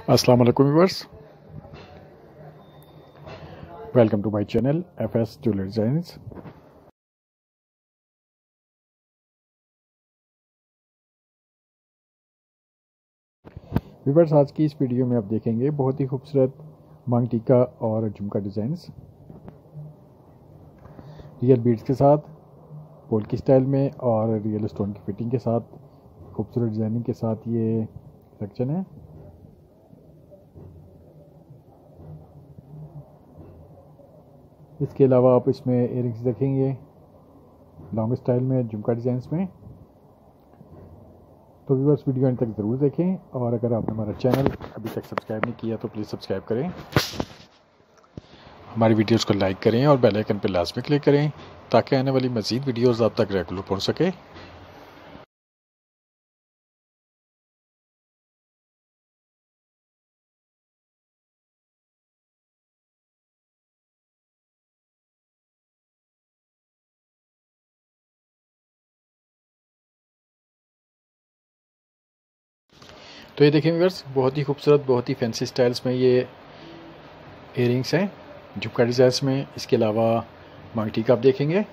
अस्सलाम वालेकुम viewers, welcome to my channel FS jewellery designs. Viewers, आज की इस वीडियो में आप देखेंगे बहुत ही खूबसूरत मांग टीका और झुमका डिज़ाइंस रियल बीड्स के साथ, पोल्की स्टाइल में और रियल स्टोन की फिटिंग के साथ, खूबसूरत डिज़ाइनिंग के साथ ये सेक्शन है। इसके अलावा आप इसमें इयरिंग्स देखेंगे लॉन्ग स्टाइल में, झुमका डिज़ाइंस में। तो व्यूअर्स, वीडियो अंत तक ज़रूर देखें और अगर आपने हमारा चैनल अभी तक सब्सक्राइब नहीं किया तो प्लीज़ सब्सक्राइब करें, हमारी वीडियोस को लाइक करें और बेल आइकन पर लाजमी क्लिक करें ताकि आने वाली मज़ीद वीडियोस आप तक रेगुलर पहुंच सके। तो ये देखें व्यूअर्स, बहुत ही खूबसूरत, बहुत ही फैंसी स्टाइल्स में ये इयरिंग्स हैं झुमका डिज़ाइंस में। इसके अलावा मांग टीका आप देखेंगे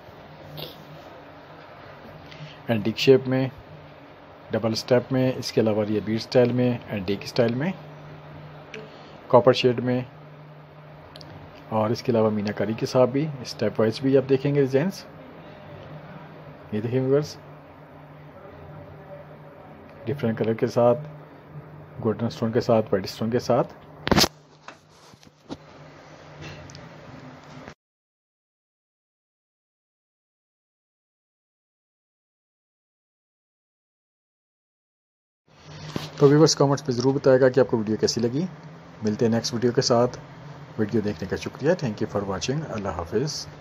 एंटीक शेप में, डबल स्टेप में, इसके अलावा ये बीड स्टाइल में, एंटीक स्टाइल में, कॉपर शेड में, और इसके अलावा मीनाकारी के साथ भी स्टेप वाइज भी आप देखेंगे डिज़ाइंस। ये देखें व्यूअर्स, डिफरेंट कलर के साथ, गोल्डन स्टोन के साथ, वाइट स्टोन के साथ। तो व्यूअर्स, कमेंट्स पे ज़रूर बताएगा कि आपको वीडियो कैसी लगी। मिलते हैं नेक्स्ट वीडियो के साथ। वीडियो देखने का शुक्रिया। Thank you for watching. Allah हाफिज़।